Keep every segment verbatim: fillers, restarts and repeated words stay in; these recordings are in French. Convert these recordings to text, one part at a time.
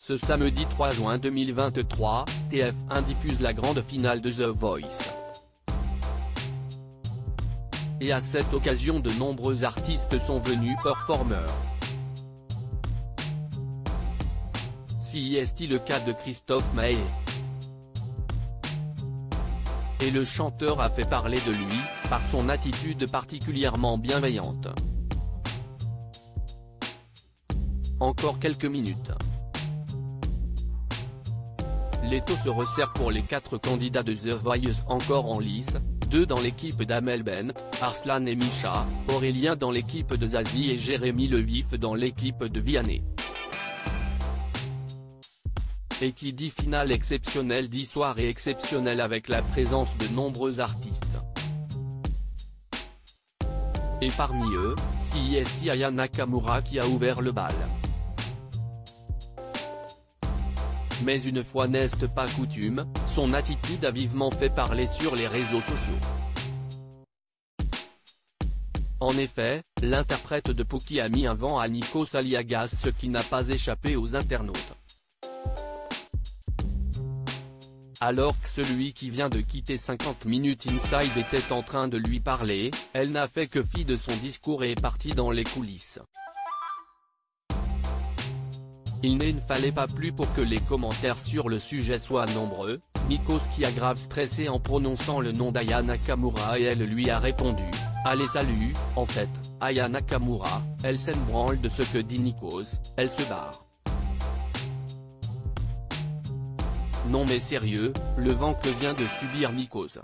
Ce samedi trois juin deux mille vingt-trois, T F un diffuse la grande finale de The Voice. Et à cette occasion de nombreux artistes sont venus performeurs. Si est le cas de Christophe Maé. Et le chanteur a fait parler de lui, par son attitude particulièrement bienveillante. Encore quelques minutes. L'étau se resserre pour les quatre candidats de The Voice encore en lice, deux dans l'équipe d'Amel Bent, Arslan et Misha, Aurélien dans l'équipe de Zazie et Jérémy Le Vif dans l'équipe de Vianney. Et qui dit finale exceptionnelle dit soirée exceptionnelle avec la présence de nombreux artistes. Et parmi eux, si est Aya Nakamura qui a ouvert le bal. Mais une fois n'est pas coutume, son attitude a vivement fait parler sur les réseaux sociaux. En effet, l'interprète de Poki a mis un vent à Nikos Aliagas, ce qui n'a pas échappé aux internautes. Alors que celui qui vient de quitter cinquante minutes Inside était en train de lui parler, elle n'a fait que fi de son discours et est partie dans les coulisses. Il ne fallait pas plus pour que les commentaires sur le sujet soient nombreux, Nikos qui a grave stressé en prononçant le nom d'Aya Nakamura et elle lui a répondu « Allez salut, en fait, Aya Nakamura, elle s'en branle de ce que dit Nikos, elle se barre. » Non mais sérieux, le vent que vient de subir Nikos.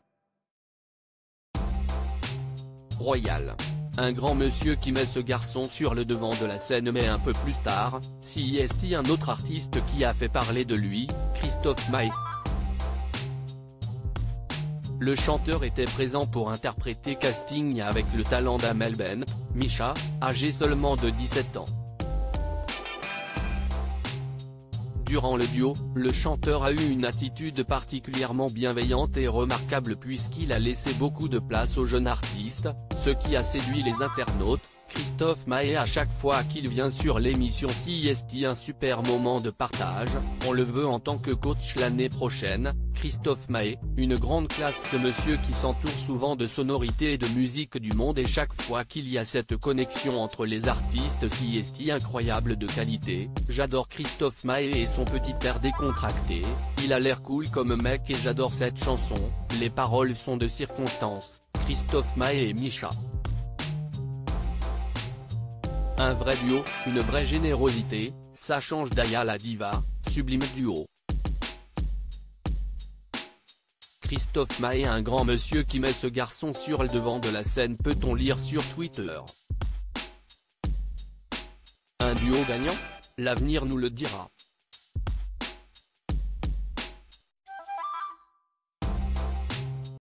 Royal. Un grand monsieur qui met ce garçon sur le devant de la scène mais un peu plus tard, si est un autre artiste qui a fait parler de lui, Christophe Maé. Le chanteur était présent pour interpréter Casting avec le talent d'Amel Bent, Misha, âgé seulement de dix-sept ans. Durant le duo, le chanteur a eu une attitude particulièrement bienveillante et remarquable puisqu'il a laissé beaucoup de place aux jeunes artistes, ce qui a séduit les internautes. Christophe Maé à chaque fois qu'il vient sur l'émission si est un super moment de partage, on le veut en tant que coach l'année prochaine. Christophe Maé, une grande classe ce monsieur qui s'entoure souvent de sonorités et de musique du monde et chaque fois qu'il y a cette connexion entre les artistes si est incroyable de qualité. J'adore Christophe Maé et son petit air décontracté, il a l'air cool comme mec et j'adore cette chanson, les paroles sont de circonstance. Christophe Maé et Misha. Un vrai duo, une vraie générosité, ça change d'Aya la diva, sublime duo. Christophe Maé un grand monsieur qui met ce garçon sur le devant de la scène peut-on lire sur Twitter. Un duo gagnant? L'avenir nous le dira.